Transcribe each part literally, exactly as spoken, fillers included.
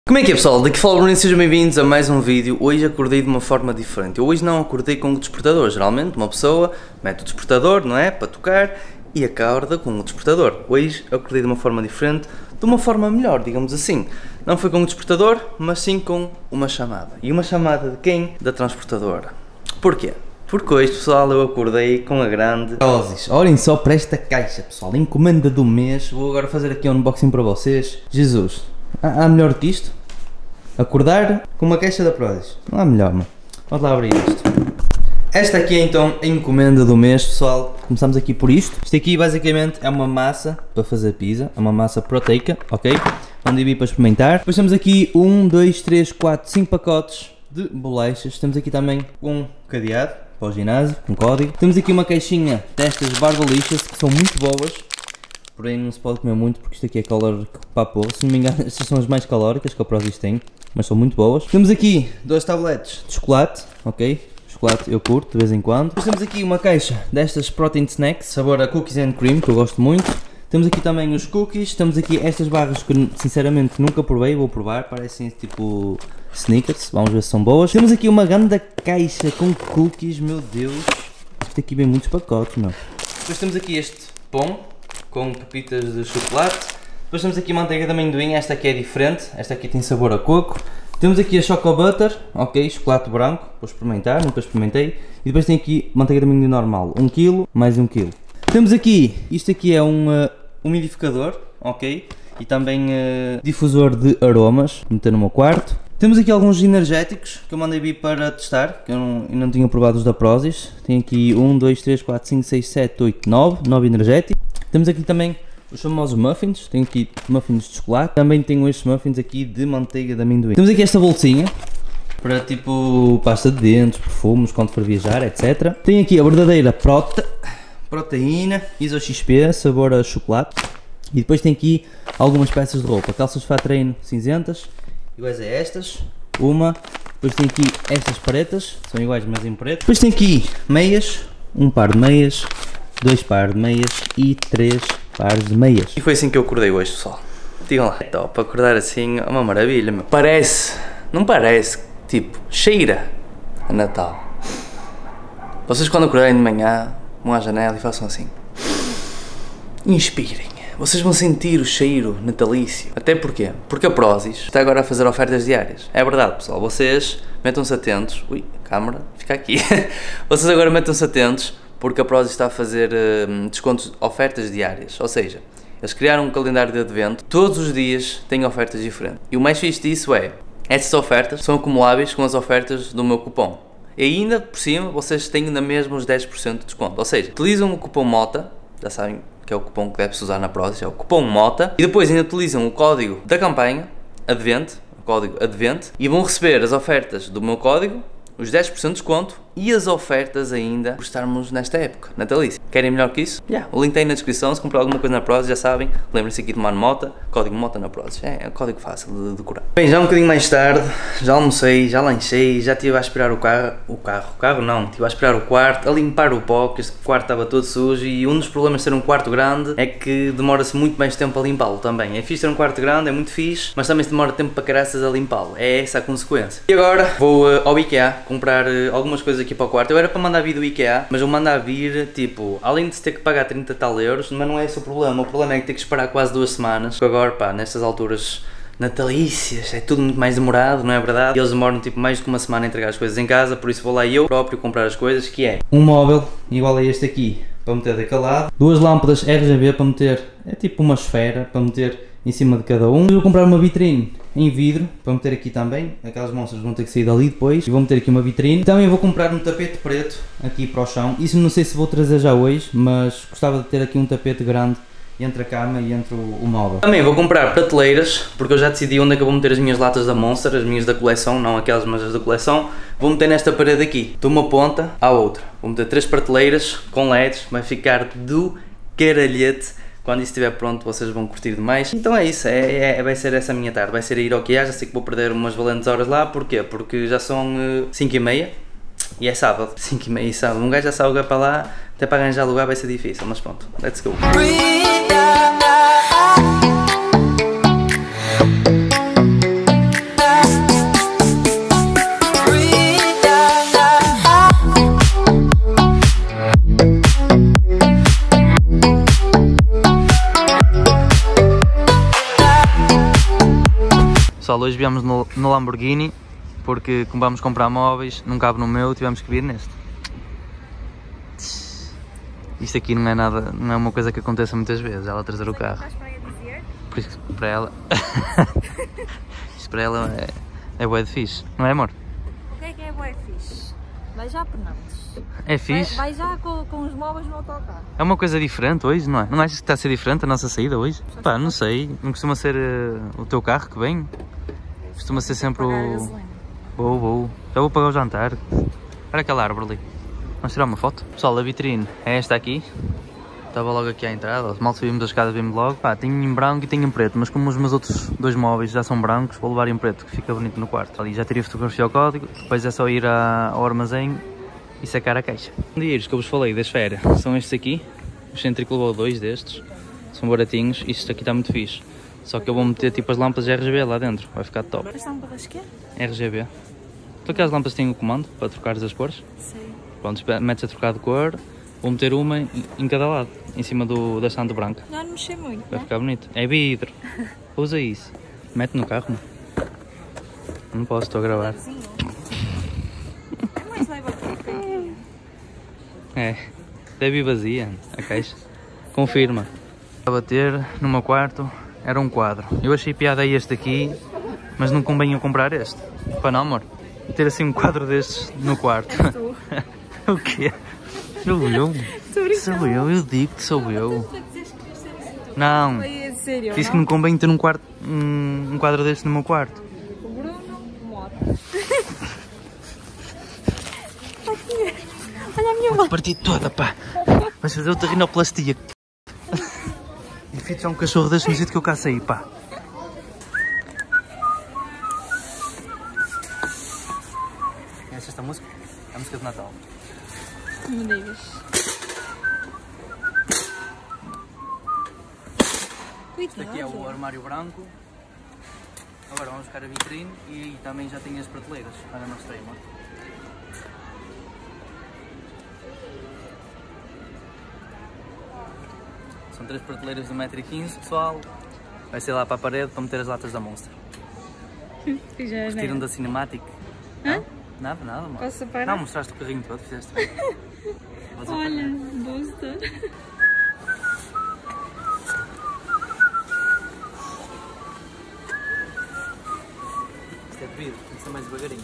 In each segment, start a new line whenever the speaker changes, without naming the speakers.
Como é que é, pessoal? Daqui fala o Bruno e sejam bem-vindos a mais um vídeo. Hoje acordei de uma forma diferente. Eu hoje não acordei com o despertador. Geralmente uma pessoa mete o despertador, não é? Para tocar e acorda com o despertador. Hoje acordei de uma forma diferente, de uma forma melhor, digamos assim. Não foi com o despertador, mas sim com uma chamada. E uma chamada de quem? Da transportadora. Porquê? Porque hoje, pessoal, eu acordei com a grande Prozis. Olhem só para esta caixa, pessoal. Encomenda do mês. Vou agora fazer aqui um unboxing para vocês. Jesus, há, há melhor que isto? Acordar com uma caixa da Prozis. Não há melhor, mano. Vamos lá abrir isto. Esta aqui é então a encomenda do mês, pessoal. Começamos aqui por isto. Isto aqui basicamente é uma massa para fazer pizza. É uma massa proteica, ok? Vamos vir para experimentar. Depois temos aqui um, dois, três, quatro, cinco pacotes de bolachas. Temos aqui também um cadeado para o ginásio, com código. Temos aqui uma caixinha destas barbalichas que são muito boas. Porém não se pode comer muito porque isto aqui é calórico para a porra. Se não me engano, estas são as mais calóricas que a Prozis tem, mas são muito boas. Temos aqui dois tabletes de chocolate, ok? Chocolate eu curto de vez em quando. Depois temos aqui uma caixa destas protein snacks, sabor a cookies and cream, que eu gosto muito. Temos aqui também os cookies, temos aqui estas barras que sinceramente nunca provei, vou provar, parecem tipo sneakers, vamos ver se são boas. Temos aqui uma grande caixa com cookies, meu Deus, isto aqui vem muitos pacotes, meu. Depois temos aqui este pão com pepitas de chocolate. Depois temos aqui manteiga de amendoim, esta aqui é diferente, esta aqui tem sabor a coco. Temos aqui a Choco Butter, ok, chocolate branco, vou experimentar, nunca experimentei. E depois tem aqui manteiga de amendoim normal, um quilo mais um quilo. Temos aqui, isto aqui é um uh, umidificador, ok, e também uh, difusor de aromas, vou meter no meu quarto. Temos aqui alguns energéticos que eu mandei vir para testar, que eu não, eu não tinha provado os da Prozis. Tem aqui um, dois, três, quatro, cinco, seis, sete, oito, nove, nove energéticos. Temos aqui também os famosos muffins, tenho aqui muffins de chocolate, também tenho estes muffins aqui de manteiga de amendoim. Temos aqui esta bolsinha para tipo pasta de dentes, perfumes, quando for viajar, etcétera. Tem aqui a verdadeira prote... proteína, Iso X P, sabor a chocolate. E depois tem aqui algumas peças de roupa, calças de fato treino cinzentas, iguais a estas, uma. Depois tem aqui estas pretas, são iguais mas em preto. Depois tem aqui meias, um par de meias, dois pares de meias e três pares de meias. E foi assim que eu acordei hoje, pessoal. Digam lá. É top, acordar assim é uma maravilha, meu. Parece, não parece, tipo, cheira a Natal. Vocês quando acordarem de manhã, vão à janela e façam assim. Inspirem. Vocês vão sentir o cheiro natalício. Até porquê? Porque a Prozis está agora a fazer ofertas diárias. É verdade, pessoal. Vocês metam-se atentos. Ui, a câmera fica aqui. Vocês agora metam-se atentos porque a Prozis está a fazer uh, descontos, ofertas diárias. Ou seja, eles criaram um calendário de advento. Todos os dias têm ofertas diferentes. E o mais fixe disso é, essas ofertas são acumuláveis com as ofertas do meu cupom. E ainda, por cima, vocês têm ainda mesmo os dez por cento de desconto. Ou seja, utilizam o cupom MOTA, já sabem que é o cupom que deve-se usar na Prozis, é o cupom MOTA, e depois ainda utilizam o código da campanha, Advent, o código Advent, e vão receber as ofertas do meu código, os dez por cento de desconto e as ofertas ainda por estarmos nesta época natalícia. Querem melhor que isso? Yeah, o link está aí na descrição. Se comprar alguma coisa na Prozis, já sabem, lembrem-se aqui de tomar MOTA, código MOTA na Prozis. É, é um código fácil de decorar. Bem, já um bocadinho mais tarde, já almocei, já lanchei, já estive a aspirar o carro, o carro, o carro não, estive a aspirar o quarto, a limpar o pó, que este quarto estava todo sujo, e um dos problemas de ser um quarto grande é que demora-se muito mais tempo a limpá-lo também. É fixe ter um quarto grande, é muito fixe, mas também se demora tempo para caraças a limpá-lo. É essa a consequência. E agora vou uh, ao IKEA comprar uh, algumas coisas aqui para o quarto. Eu era para mandar vir do IKEA, mas eu mandar vir, tipo, além de se ter que pagar trinta tal euros, mas não é esse o problema. O problema é que ter que esperar quase duas semanas. Porque agora, pá, nestas alturas natalícias, é tudo muito mais demorado, não é verdade? E eles demoram tipo mais do que uma semana a entregar as coisas em casa, por isso vou lá eu próprio comprar as coisas, que é um móvel igual a este aqui, para meter daquele lado, duas lâmpadas R G B para meter, é tipo uma esfera, para meter em cima de cada um. Eu vou comprar uma vitrine em vidro para meter aqui também, aquelas monstras vão ter que sair dali depois, e vou meter aqui uma vitrine. Também vou comprar um tapete preto aqui para o chão, isso não sei se vou trazer já hoje, mas gostava de ter aqui um tapete grande entre a cama e entre o, o móvel. Também vou comprar prateleiras, porque eu já decidi onde é que eu vou meter as minhas latas da Monster, as minhas da coleção, não aquelas mas as da coleção. Vou meter nesta parede aqui, de uma ponta à outra. Vou meter três prateleiras com L E Ds, vai ficar do caralhete. Quando isso estiver pronto vocês vão curtir demais. Então é isso, é, é, vai ser essa a minha tarde, vai ser ir ao IKEA. Já sei que vou perder umas valentes horas lá, porquê? Porque já são uh, cinco e meia e é sábado, cinco e meia e sábado. Um gajo já sabe lugar para lá, até para arranjar lugar vai ser difícil, mas pronto, let's go. Pessoal, hoje viemos no, no Lamborghini, porque como vamos comprar móveis, não cabe no meu, tivemos que vir neste. Isto aqui não é nada, não é uma coisa que aconteça muitas vezes, ela trazer o carro. Por isso que para ela, isto para ela é, é bué de fixe, não é, amor?
O que é que é bué fixe? Vai já por Nantes.
É fixe?
Vai, vai já com, com os móveis no autocarro.
É uma coisa diferente hoje, não é? Não achas que está a ser diferente a nossa saída hoje? Pá, não sei, não costuma ser uh, o teu carro que vem? Costuma ser sempre o... Vou, vou. Já vou pagar o jantar. Olha aquela árvore ali. Vamos tirar uma foto? Pessoal, a vitrine é esta aqui. Estava logo aqui à entrada. Mal subimos a escada, vimos logo. Pá, tenho em branco e tenho em preto. Mas como os meus outros dois móveis já são brancos, vou levar em preto, que fica bonito no quarto. Ali já tirei fotografia ao código. Depois é só ir à, ao armazém e sacar a caixa. Os dinheiros que eu vos falei da esfera são estes aqui. O Centric levou dois destes. São baratinhos. Isto aqui está muito fixe. Só que eu vou meter tipo as lâmpadas R G B lá dentro. Vai ficar top.
As lâmpadas quê?
R G B. Tu aquelas lâmpadas têm o comando para trocares as cores?
Sei.
Pronto, metes a trocar de cor. Vou meter uma em, em cada lado. Em cima do, da estante branca.
Não, não mexer muito,
Vai
né?
ficar bonito. É vidro. Usa isso. Mete no carro. Não posso, estou a gravar.
É mais leve aqui.
É. Deve ir vazia a caixa. Confirma. A bater no meu quarto era um quadro. Eu achei piada a este aqui, mas não convém eu comprar este. Para não, amor? Ter assim um quadro destes no quarto.
És tu.
O quê? Sou eu. Sou eu, eu digo que sou eu. Não.
Foi sério,
Disse que não convém ter um, quarto, um, um quadro deste no meu quarto.
O Bruno mora. Olha a minha
Vou
mão.
partir toda, pá. Vais fazer outra rinoplastia. E fiz já um cachorro deste no sítio que eu cá saí, pá. Conheces esta música? É a música de Natal.
Não me digas.
Este aqui é o armário branco. Agora vamos buscar a vitrine e também já tem as prateleiras. Olha, mostrei, amor. São três prateleiras de um metro e quinze, pessoal. Vai ser lá para a parede para meter as latas da Monster. Tiram da Cinematic.
Hã?
Não? Nada, nada, amor.
Posso separar?
Não, mostraste o carrinho todo, fizeste.
Olha, booster.
Isto é devido, tem que ser mais devagarinho.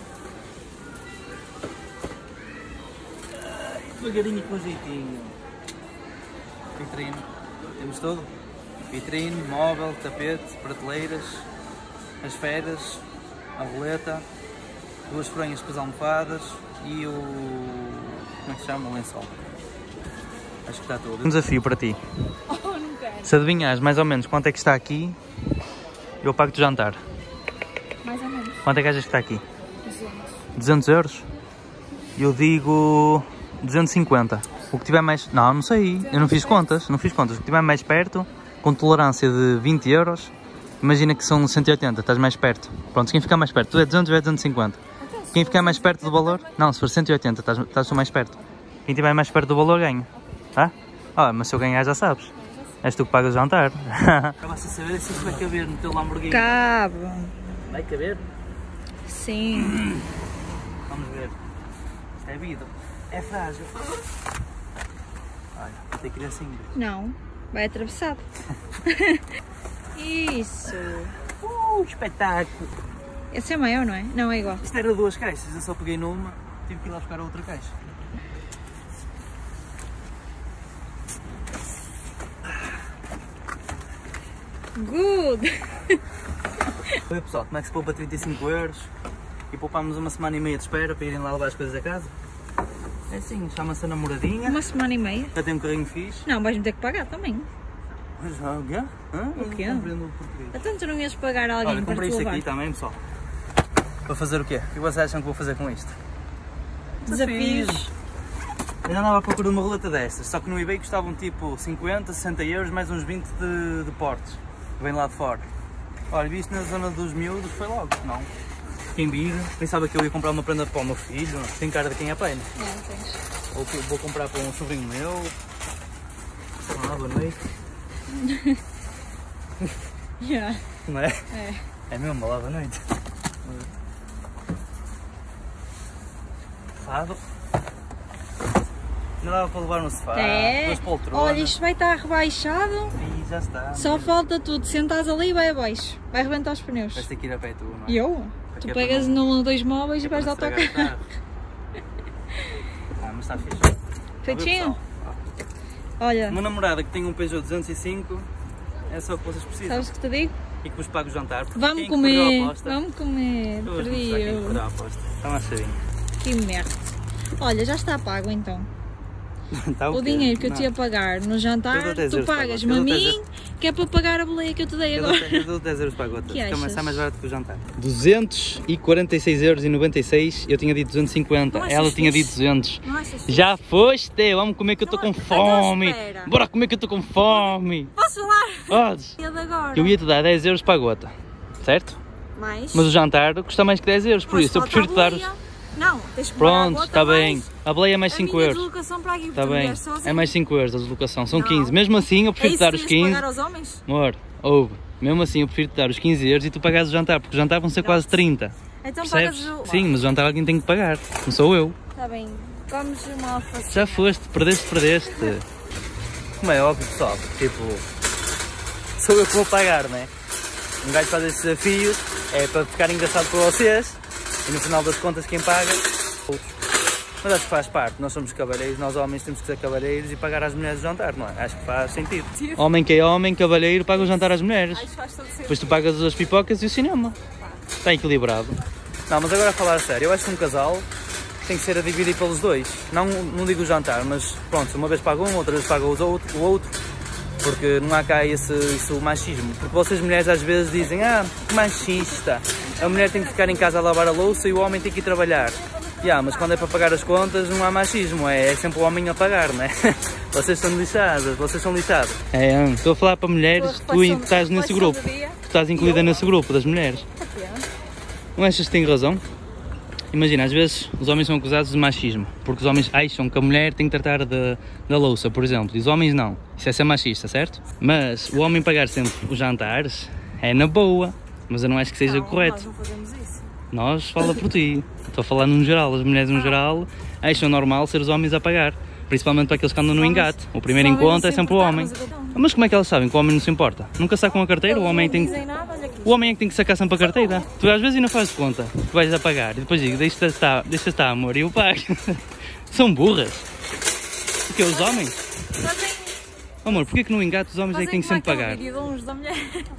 Ai, devagarinho com jeitinho. Vitrine. Temos tudo? Vitrine, móvel, tapete, prateleiras, as esferas, a roleta, duas fronhas com as almofadas e o... como é que se chama? O lençol. Acho que está tudo. Um desafio para ti.
Oh, não quero.
Se adivinhares mais ou menos quanto é que está aqui, eu pago-te o jantar.
Mais ou menos.
Quanto é que achas que está aqui?
duzentos.
duzentos euros? Eu digo duzentos e cinquenta. O que tiver mais... Não, não sei. Eu não fiz contas. Não fiz contas. O que tiver mais perto, com tolerância de vinte euros, imagina que são cento e oitenta. Estás mais perto. Pronto, quem ficar mais perto, tu é duzentos ou é duzentos e cinquenta. Quem ficar mais perto do valor... Não, se for cento e oitenta, estás, estás mais perto. Quem estiver mais perto do valor, ganha. Tá? Ah, mas se eu ganhar, já sabes. És tu que pagas o jantar. Acabaste a saber se isso vai caber no teu Lamborghini.
Cabe.
Vai caber?
Sim.
Vamos ver. Isto é vidro. É frágil. Olha, tem que ir assim.
Não, vai atravessado. Isso.
Uh, espetáculo!
Esse é maior, não é? Não, é igual.
Isto era duas caixas, eu só peguei numa, tive que ir lá buscar a outra caixa.
Good!
Oi pessoal, como é que se poupa trinta e cinco euros e poupámos uma semana e meia de espera para irem lá levar as coisas a casa? É assim, chama-se a namoradinha.
Uma semana e meia?
Já tem um carrinho fixe.
Não, vais-me ter que pagar também.
Mas já, o quê? Hã?
O quê?
Eu não compreendo o português.
Então tu não ias pagar alguém
Olha,
para
comprei
te
isto
levar?
aqui também, pessoal. Para fazer o quê? O que vocês acham que vou fazer com isto?
Desafios.
Eu andava à procura de uma roleta destas, só que no eBay custavam tipo cinquenta, sessenta euros, mais uns vinte de, de portes. Vem lá de fora. Olha, vi isto na zona dos miúdos, foi logo, não. Quem vir, pensava que eu ia comprar uma prenda para o meu filho, tem cara de quem apanha.
Não, tens.
Ou que vou comprar para um sobrinho meu. Olá, boa noite.
Yeah.
Não é?
É.
É mesmo, uma lava noite. Fado. Não dava para levar no sofá,
É.
duas poltronas.
Olha, isto vai estar rebaixado.
E já está.
Só falta tudo. Sentares ali e vai abaixo. Vai arrebentar os pneus.
Vais ter que ir a pé tu, não é?
E eu?
Para
Tu
que é
pegas
para não-
no dois móveis e
para
vais
não
de
estragar o
autocarro.
carro. Ah, mas está fixe.
Feitinho?
Ó,
Olha,
uma namorada que tem um Peugeot duzentos e cinco é só o que vocês precisam.
sabes o que te digo?
E que vos pago o jantar. porque
Vamos
quem perdeu a
comer.
aposta,
Vamos comer.
eu vou
Perdi
mostrar quem
eu.
perdeu a aposta. Está mais cheirinho.
Que merda. Olha, já está pago então.
Está
O
quê?
dinheiro que eu
Não.
te ia pagar no
Eu
jantar,
dou dez
tu
euros para
pagas-me
agora.
a
Eu dou
mim, que é para pagar a boleia que eu te dei
Eu
agora.
dou, eu dou dez euros para a gota.
Que
Fica mais,
achas?
está mais barato que o jantar. duzentos e quarenta e seis euros e noventa e seis. Eu tinha dito duzentos e cinquenta.
Não achas
Ela tinha
fixe?
dito duzentos.
Não achas fixe?
Já foste? Vamos comer que eu estou com
Não, então
fome.
espera.
Bora comer que eu estou com fome.
Posso falar?
Podes.
E a de agora?
Eu ia te dar dez euros para a gota. Certo?
Mais?
Mas o jantar custa mais que dez euros. Por
Mas
isso eu
falta
prefiro te
a
dar os...
boleia. Não, tens que pagar a
Pronto,
gota
está bem.
mais.
A boleia é mais
A
cinco
minha
euros.
deslocação para aqui,
Está
porque
bem.
mulher sozinha.
É mais cinco euros a deslocação. São
Não.
quinze. Mesmo assim eu
É
prefiro
isso
te dar
que
os
devias
quinze.
pagar aos homens?
Amor, ouve. Mesmo assim eu prefiro te dar os quinze euros e tu pagares o jantar. Porque o jantar vão ser quase trinta.
Então
Percebes?
pagas o...
Sim, mas o jantar alguém tem que pagar. Não sou eu.
Está bem, comes uma alface.
Já foste, perdeste, perdeste. Como é óbvio, pessoal, tipo, sou eu que vou pagar, não é? Um gajo faz estes desafios, é para ficar engraçado para vocês e no final das contas quem paga, outros. Mas acho que faz parte, nós somos cavalheiros, nós homens temos que ser cavalheiros e pagar às mulheres o jantar, não é? Acho que faz sentido. Homem que é homem, cavalheiro, paga o jantar às mulheres.
Acho que faz todo sentido.
Depois tu pagas as pipocas e o cinema. Está equilibrado. Não, mas agora a falar a sério, eu acho que um casal tem que ser a dividir pelos dois. Não, não digo o jantar, mas pronto, uma vez paga um, outra vez paga o outro, o outro. Porque não há cá esse, esse machismo. Porque vocês mulheres às vezes dizem, ah, que machista. A mulher tem que ficar em casa a lavar a louça e o homem tem que ir trabalhar. Yeah, mas quando é para pagar as contas não há machismo, é, é sempre o homem a pagar, não é? Vocês são lixadas, vocês são lixadas. É, estou a falar para mulheres, tu estás nesse grupo. Tu estás incluída nesse grupo das mulheres. Não achas que tem razão? Imagina, às vezes os homens são acusados de machismo, porque os homens acham que a mulher tem que tratar da, da louça, por exemplo, e os homens não. Isso é ser machista, certo? Mas o homem pagar sempre os jantares é na boa, mas eu não acho que seja
Não,
correto.
nós não fazemos isso.
Nós, fala por ti. Estou a falar no geral, as mulheres no geral acham normal ser os homens a pagar, principalmente para aqueles que andam no engate. O primeiro encontro é sempre o homem. Mas como é que eles sabem que o homem não se importa? Nunca sacam a carteira, o homem tem que... O homem é que tem que sacar sempre a carteira. Tu às vezes ainda fazes conta que vais a pagar e depois digo, deixa estar, deixa estar amor, e eu pago. São burras. Porque os homens...
Fazem,
Amor, porquê que no engate os homens é que têm que sempre pagar?
Vídeo de uns da mulher.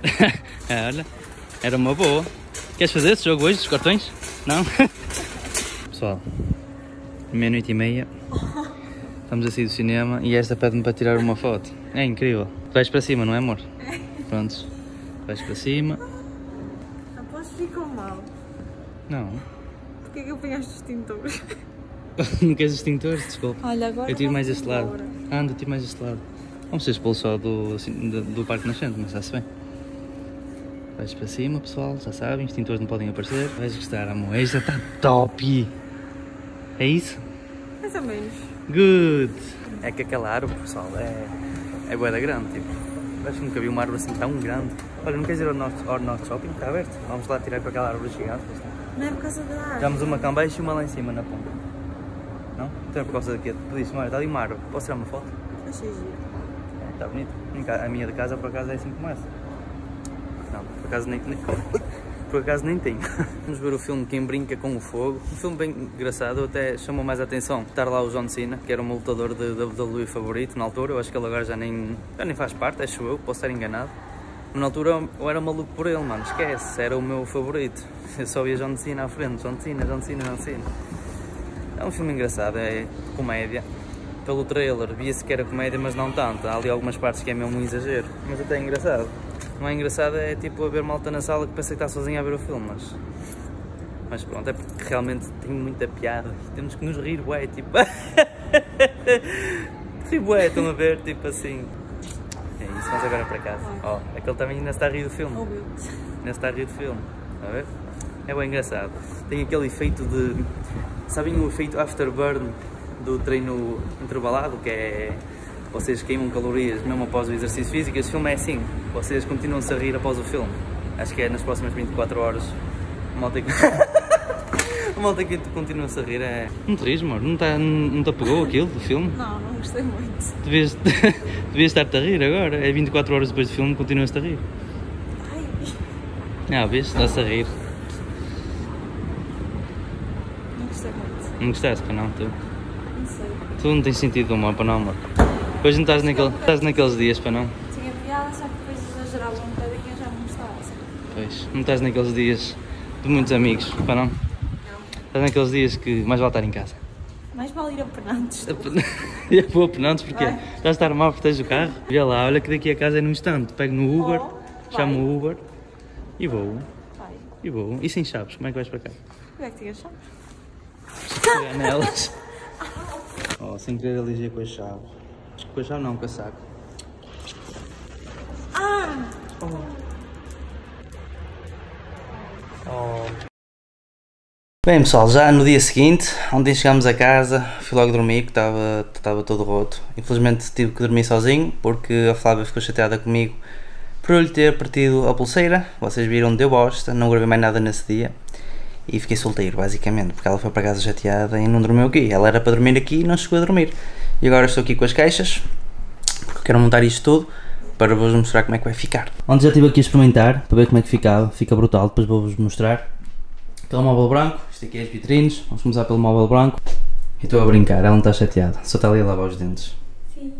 É, olha, era uma boa. Queres fazer esse jogo hoje, dos cartões? Não? Pessoal, meia-noite e meia. Estamos a sair do cinema e esta pede-me para tirar uma foto. É incrível. Vais para cima, não é, amor? Prontos. Vais para cima.
Após ficou mal.
Não.
Porquê que eu apanhaste os extintores?
Não queres extintores? Desculpa.
Olha, agora
Eu tiro mais
vamos
este lado.
embora.
Anda, tiro mais este lado. Vamos ser expulsos só do, assim, do, do Parque Nascente, mas está-se bem. Vais para cima, pessoal, já sabem, extintores não podem aparecer. Vais gostar, amor. Esta está top! É isso?
Mais ou menos.
Good! É que aquela árvore, pessoal, é, é bué da grande, tipo. Acho que nunca vi uma árvore assim tão grande. Olha, não queres ir ao Norte, ao Norte Shopping? Está aberto? Vamos lá tirar para aquela árvore gigante.
Não é por causa da árvore.
Tivemos uma cá em baixo e uma lá em cima, na ponta. Não? Então é por causa daqui. Tu disse, olha, está ali uma árvore. Posso tirar uma foto?
Achei giro.
É, está bonito. A minha de casa, por acaso, é assim como essa. Não, por acaso nem, nem, por acaso nem tenho. Vamos ver o filme Quem Brinca com o Fogo. Um filme bem engraçado, até chamou mais a atenção estar lá o John Cena, que era o meu lutador de W W E favorito na altura. Eu acho que ele agora já nem, já nem faz parte, acho eu, posso estar enganado. Mas na altura eu era maluco por ele, mano, esquece, era o meu favorito. Eu só via John Cena à frente, John Cena, John Cena, John Cena. É um filme engraçado, é comédia. Pelo trailer via-se que era comédia, mas não tanto. Há ali algumas partes que é mesmo um exagero, mas até é engraçado. Não é engraçado, é tipo a ver malta na sala que pensa que está sozinha a ver o filme, mas... Mas pronto, é porque realmente tem muita piada e temos que nos rir, ué, tipo... Rir, ué, estão a ver, tipo assim... É isso, vamos agora para casa. Ó, oh, aquele também ainda está a rir do filme. Ainda está a rir do filme, está a ver? É bem engraçado. Tem aquele efeito de... Sabem o efeito afterburn do treino intervalado, que é... Vocês queimam calorias mesmo após o exercício físico. Este filme é assim, vocês continuam-se a rir após o filme. Acho que é nas próximas vinte e quatro horas. A malta que... a malta que continua-se a rir é... Não te rires, amor? Não, tá, não, não te apegou aquilo do filme?
Não, não gostei muito.
Devias, devias estar-te a rir agora. É vinte e quatro horas depois do filme, continuas-te a rir.
Ai.
Ah, vês? Está-se a rir.
Não gostei muito.
Não gostaste, para não, tu?
Não sei.
Tu não tens sentido do humor, para não, amor? Depois não estás, naquele, estás naqueles dias, para não?
Tinha piada, só que depois exagerava um bocadinho e já não gostava. Assim.
Pois, não estás naqueles dias de muitos amigos, para não?
Não.
Estás naqueles dias que mais vale estar em casa.
Mais vale ir a Penantes.
E a pôr a Penantes porque
Vai.
estás a estar mal porque tens o carro. Olha lá, olha que daqui a casa é num instante. Pego no Uber,
Oh,
chamo
vai.
o Uber e vou.
Vai.
E vou. E sem chaves, como é que vais para cá?
Como é que tinha chaves?
Pegar nelas. Oh, sem querer aliger com a chave. Com a chave não, com a saco.
Ah!
Oh. Bem pessoal, já no dia seguinte, ontem chegámos a casa, fui logo dormir, que estava, estava todo roto. Infelizmente tive que dormir sozinho, porque a Flávia ficou chateada comigo por eu lhe ter partido a pulseira. Vocês viram, deu bosta, não gravei mais nada nesse dia. E fiquei solteiro, basicamente, porque ela foi para casa chateada e não dormiu aqui. Ela era para dormir aqui e não chegou a dormir. E agora estou aqui com as caixas, porque eu quero montar isto tudo, para vos mostrar como é que vai ficar. Ontem já estive aqui a experimentar, para ver como é que ficava, fica brutal, depois vou-vos mostrar. Aquele móvel branco, isto aqui é as vitrines, vamos começar pelo móvel branco. E estou a brincar, ela não está chateada, só está ali a lavar os dentes.
Sim.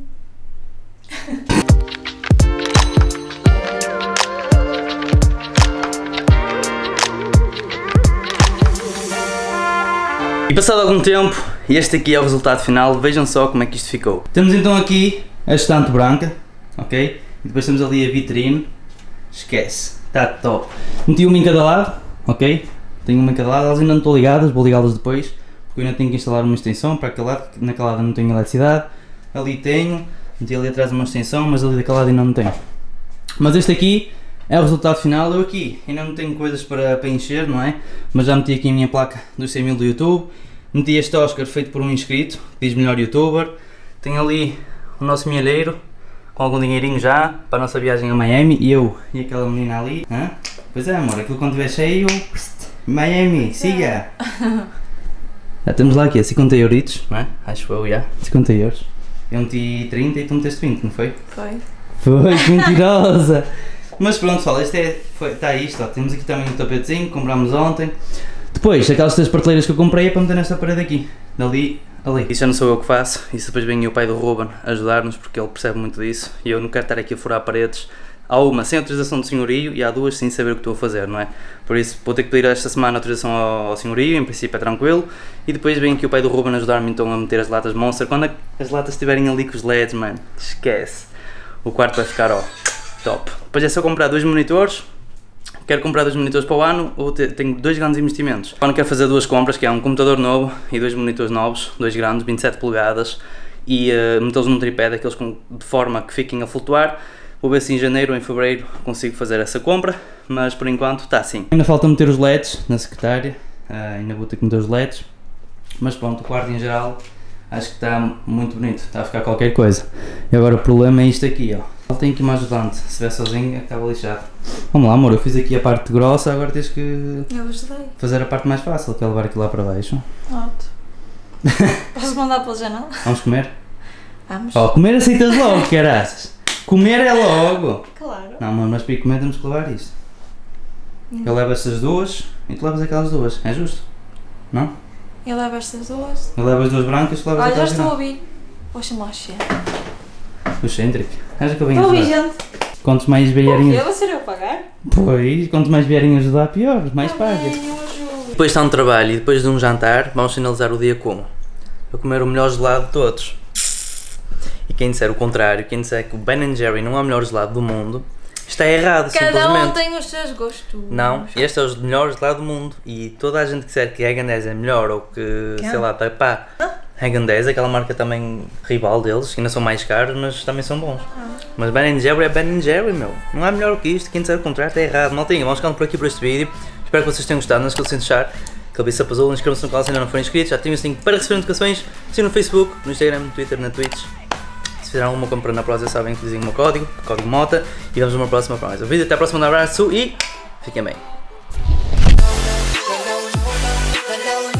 E passado algum tempo, este aqui é o resultado final, vejam só como é que isto ficou. Temos então aqui a estante branca, ok? E depois temos ali a vitrine, esquece, está top. Meti uma em cada lado, ok? Tenho uma em cada lado, elas ainda não estão ligadas, vou ligá-las depois, porque eu ainda tenho que instalar uma extensão para aquele lado, naquele lado não tenho eletricidade, ali tenho, meti ali atrás uma extensão, mas ali daquele lado ainda não tenho. Mas este aqui é o resultado final. Eu aqui ainda não tenho coisas para, para encher, não é? Mas já meti aqui a minha placa dos cem mil do YouTube. Meti este Oscar feito por um inscrito, que diz melhor youtuber. Tenho ali o nosso milheiro, com algum dinheirinho já, para a nossa viagem a Miami. E eu e aquela menina ali. Hã? Pois é amor, aquilo quando estiver cheio, Miami, siga! Já temos lá aqui a cinquenta euritos, não é? Acho eu, já. cinquenta euros. Eu meti trinta e tu meteste vinte, não foi?
Foi.
Foi, que mentirosa! Mas pronto pessoal, este é, foi, está isto, ó. Temos aqui também um tapetezinho que comprámos ontem. Depois, aquelas três prateleiras que eu comprei é para meter nesta parede aqui, dali, ali. Isso já não sou eu que faço, isso depois vem o pai do Ruben ajudar-nos porque ele percebe muito disso e eu não quero estar aqui a furar paredes. Há uma sem autorização do senhorio e há duas sem saber o que estou a fazer, não é? Por isso vou ter que pedir esta semana autorização ao, ao senhorio, em princípio é tranquilo. E depois vem aqui o pai do Ruben ajudar-me então a meter as latas Monster. Quando as latas estiverem ali com os L E Ds, mano, esquece. O quarto vai ficar, ó, top. Depois é só comprar dois monitores. Quero comprar dois monitores para o ano, ou ter, tenho dois grandes investimentos. O ano quero fazer duas compras, que é um computador novo e dois monitores novos, dois grandes, vinte e sete polegadas, e uh, metê-los num tripé daqueles com, de forma que fiquem a flutuar. Vou ver se em janeiro ou em fevereiro consigo fazer essa compra, mas por enquanto está assim. Ainda falta meter os L E Ds na secretária, uh, ainda vou ter que meter os L E Ds, mas pronto, o quarto em geral acho que está muito bonito, está a ficar qualquer coisa. E agora o problema é isto aqui, ó. Ele tem aqui uma ajudante, se estiver sozinho é que estava lixado. Vamos lá amor, eu fiz aqui a parte grossa, agora tens que
Eu ajudei.
fazer a parte mais fácil, que é levar aquilo lá para baixo.
Pronto. Posso mandar pela janela?
Vamos comer?
Vamos.
Ó, comer aceitas logo, caraças. Comer é logo.
Claro.
Não mano, mas para ir comer temos que levar isto.
Hum.
Eu levo estas duas e tu levas aquelas duas, é justo? Não?
Eu levo estas duas.
Eu levo as duas brancas, tu levas
Olha, já
aquelas
estou a
brancas.
ouvir. Deixa-me lá chegar.
O excêntrico. Acha que eu venho
Estou a ouvir
ajudar?
gente.
Quantos mais
Eu
vierem...
vou ser eu a pagar?
Pois, quanto mais vierem ajudar, pior, mais
Tá
pagas.
bem, eu ajudo.
Depois está um trabalho e depois de um jantar, vamos finalizar o dia como? A comer o melhor gelado de todos. E quem disser o contrário, quem disser que o Ben and Jerry não é o melhor gelado do mundo, está errado,
Cada
simplesmente.
um tem os seus gostos.
Não, este é o melhor gelado do mundo e toda a gente que disser que Häagen-Dazs é melhor ou que,
Quem?
sei lá, tá, pá, Häagen-Dazs, aquela marca também rival deles, que ainda são mais caros, mas também são bons.
Ah.
Mas Ben and Jerry é Ben and Jerry, meu. Não é melhor que isto, quem disser o contrário está errado. Maltinha, vamos ficando por aqui por este vídeo. Espero que vocês tenham gostado, não esqueçam de deixar cabeça para azul, inscrevam-se no canal se ainda não forem inscritos, ativem o sininho para receber notificações, sim no Facebook, no Instagram, no Twitter, na Twitch. Se fizerem alguma compra na Prozis, sabem que dizem o meu código, código MOTA, e vamos numa próxima para mais um vídeo. Até a próxima, um abraço e Fiquem bem.
Alone, alone.